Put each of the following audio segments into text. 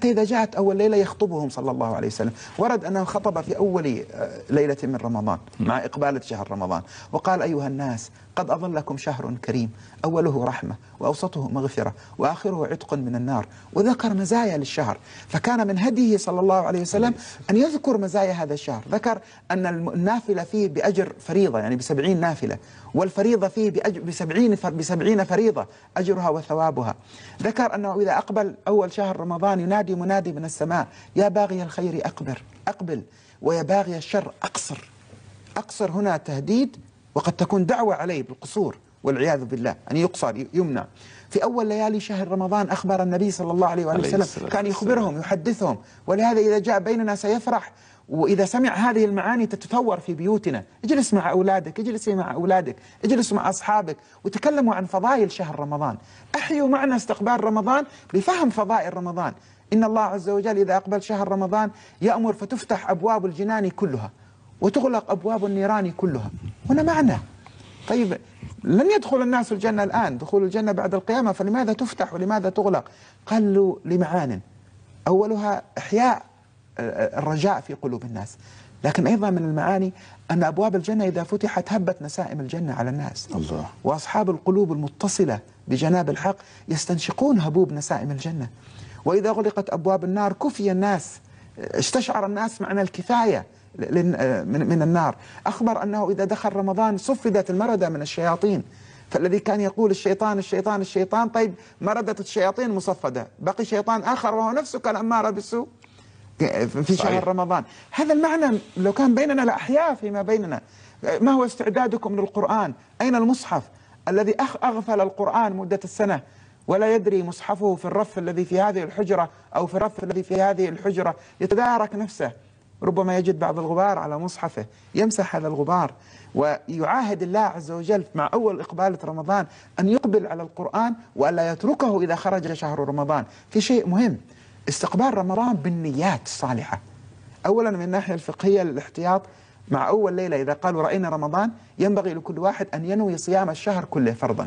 حتى إذا جاءت أول ليلة يخطبهم صلى الله عليه وسلم. ورد أنه خطب في أول ليلة من رمضان مع إقبالة شهر رمضان وقال: أيها الناس، قد أظلكم شهر كريم، أوله رحمة وأوسطه مغفرة وآخره عتق من النار. وذكر مزايا للشهر، فكان من هديه صلى الله عليه وسلم أن يذكر مزايا هذا الشهر. ذكر أن النافلة فيه بأجر فريضة، يعني ب70 نافلة، والفريضة فيه ب70 فريضة أجرها وثوابها. ذكر أنه إذا أقبل أول شهر رمضان ينادي منادي من السماء: يا باغي الخير أقبل، ويا باغي الشر أقصر. أقصر هنا تهديد، وقد تكون دعوة عليه بالقصور والعياذ بالله، أن يقصر يمنع. في أول ليالي شهر رمضان أخبر النبي صلى الله عليه وسلم، كان يخبرهم يحدثهم. ولهذا إذا جاء بيننا سيفرح، وإذا سمع هذه المعاني تتفور في بيوتنا. اجلس مع أولادك، اجلسي مع أولادك، اجلس مع أصحابك، وتكلموا عن فضائل شهر رمضان. أحيوا معنا استقبال رمضان بفهم فضائل رمضان. إن الله عز وجل إذا أقبل شهر رمضان يأمر فتفتح أبواب الجنان كلها وتغلق أبواب النيران كلها. هنا معنى. طيب، لن يدخل الناس الجنة الآن، دخول الجنة بعد القيامة، فلماذا تفتح ولماذا تغلق؟ قالوا لمعان: أولها إحياء الرجاء في قلوب الناس، لكن أيضا من المعاني أن أبواب الجنة إذا فتحت هبت نسائم الجنة على الناس. الله. وأصحاب القلوب المتصلة بجناب الحق يستنشقون هبوب نسائم الجنة. وإذا أغلقت أبواب النار كفي الناس، استشعر الناس معنى الكفاية من النار. أخبر أنه إذا دخل رمضان صفدت المردة من الشياطين. فالذي كان يقول الشيطان الشيطان الشيطان، طيب مردة الشياطين مصفدة، بقي شيطان آخر وهو نفسه كان أمارة بالسوء في شهر رمضان. هذا المعنى لو كان بيننا لأحياه فيما بيننا. ما هو استعدادكم للقرآن؟ أين المصحف الذي أغفل القرآن مدة السنة ولا يدري مصحفه في الرف الذي في هذه الحجرة أو في الرف الذي في هذه الحجرة؟ يتدارك نفسه، ربما يجد بعض الغبار على مصحفه، يمسح هذا الغبار ويعاهد الله عز وجل مع أول إقبالة رمضان أن يقبل على القرآن وألا يتركه إذا خرج شهر رمضان. في شيء مهم: استقبال رمضان بالنيات الصالحة. أولا من الناحية الفقهية للاحتياط، مع أول ليلة إذا قالوا رأينا رمضان ينبغي لكل واحد أن ينوي صيام الشهر كله فرضا.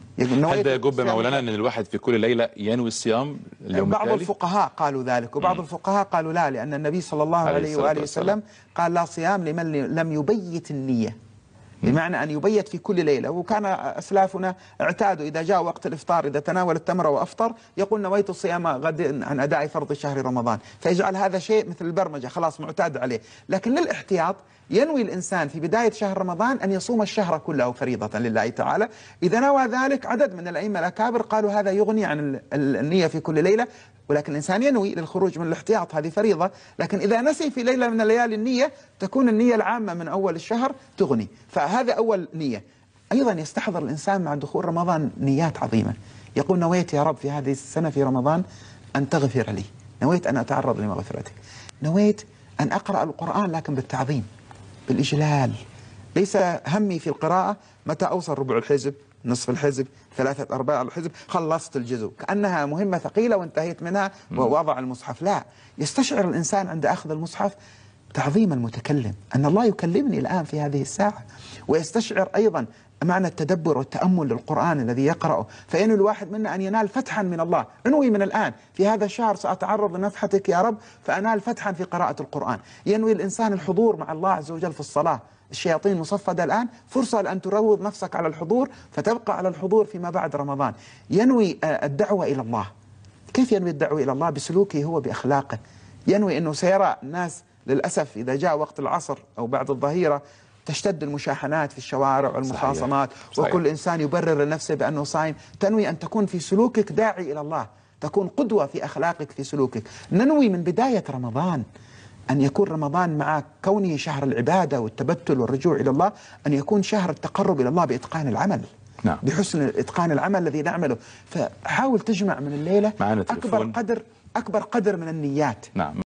هل ده يجب مولانا أن الواحد في كل ليلة ينوي الصيام اليوم بعض التالي؟ الفقهاء قالوا ذلك، وبعض الفقهاء قالوا لا، لأن النبي صلى الله عليه وآله وسلم قال: لا صيام لمن لم يبيت النية، بمعنى أن يبيت في كل ليلة. وكان أسلافنا اعتادوا إذا جاء وقت الإفطار، إذا تناول التمر وأفطر، يقول: نويت الصيام غد عن أداء فرض شهر رمضان، فيجعل هذا شيء مثل البرمجة، خلاص معتاد عليه. لكن للاحتياط ينوي الإنسان في بداية شهر رمضان أن يصوم الشهر كله فريضة لله تعالى. إذا نوى ذلك، عدد من الأئمة الأكابر قالوا هذا يغني عن النية في كل ليلة، ولكن الإنسان ينوي للخروج من الاحتياط، هذه فريضة. لكن إذا نسي في ليلة من الليالي النية، تكون النية العامة من أول الشهر تغني. فهذا أول نية. أيضا يستحضر الإنسان مع دخول رمضان نيات عظيمة، يقول: نويت يا رب في هذه السنة في رمضان أن تغفر لي، نويت أن أتعرض لمغفرتك، نويت أن أقرأ القرآن لكن بالتعظيم بالإجلال. ليس همي في القراءة متى أوصل ربع الحزب، نصف الحزب، 3/4 الحزب، خلصت الجزء، كأنها مهمة ثقيلة وانتهيت منها ووضع المصحف. لا، يستشعر الإنسان عند أخذ المصحف تعظيم المتكلم، أن الله يكلمني الآن في هذه الساعة. ويستشعر أيضا معنى التدبر والتأمل للقرآن الذي يقرأه. فينوي الواحد منا أن ينال فتحا من الله. انوي من الآن في هذا الشهر سأتعرض لنفحتك يا رب فأنال فتحا في قراءة القرآن. ينوي الإنسان الحضور مع الله عز وجل في الصلاة. الشياطين مصفدة الآن، فرصة لأن تروض نفسك على الحضور فتبقى على الحضور فيما بعد رمضان. ينوي الدعوة إلى الله. كيف ينوي الدعوة إلى الله؟ بسلوكه هو، بأخلاقه. ينوي أنه سيرى الناس للأسف إذا جاء وقت العصر أو بعد الظهيرة تشتد المشاحنات في الشوارع والمخاصمات، وكل إنسان يبرر لنفسه بأنه صائم. تنوي أن تكون في سلوكك داعي إلى الله، تكون قدوة في أخلاقك في سلوكك. ننوي من بداية رمضان أن يكون رمضان مع كونه شهر العبادة والتبتل والرجوع إلى الله، أن يكون شهر التقرب إلى الله بإتقان العمل. نعم. بحسن إتقان العمل الذي نعمله. فحاول تجمع من الليلة أكبر قدر من النيات. نعم.